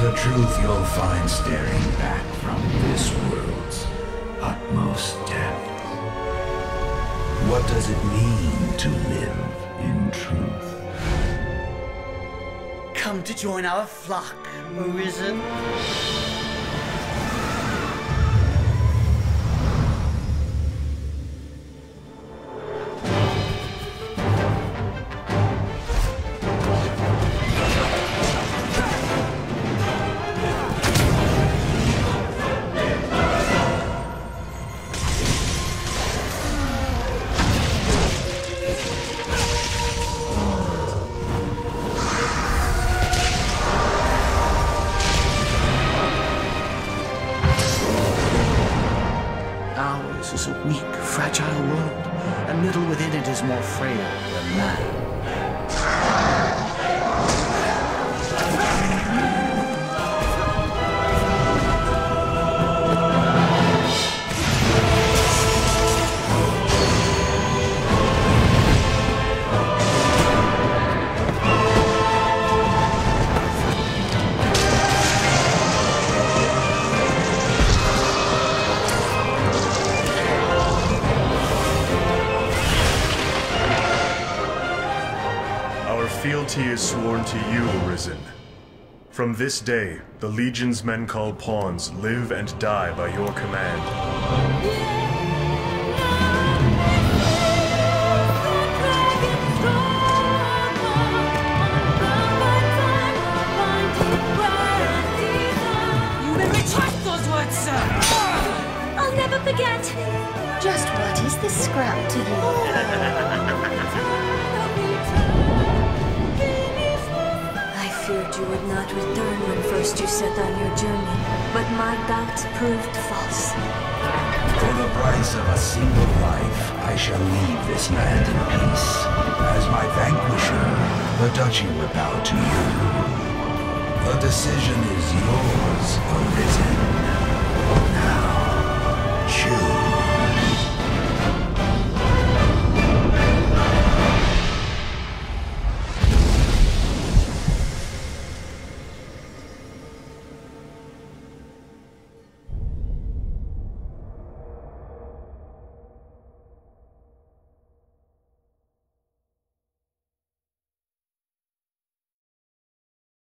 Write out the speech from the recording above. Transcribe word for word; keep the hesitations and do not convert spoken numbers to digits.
a truth you'll find staring back from this world's utmost depth. What does it mean to live in truth? Come to join our flock, Arisen. Ours is a weak, fragile world, and little within it is more frail than man. Our fealty is sworn to you, Arisen. From this day, the Legion's men called pawns live and die by your command. You will retract those words, sir! I'll never forget. Just what is this scrap to you? I feared you would not return when first you set on your journey, but my doubts proved false. For the price of a single life, I shall leave this land in peace. As my vanquisher, the duchy will bow to you. The decision is yours, Arisen.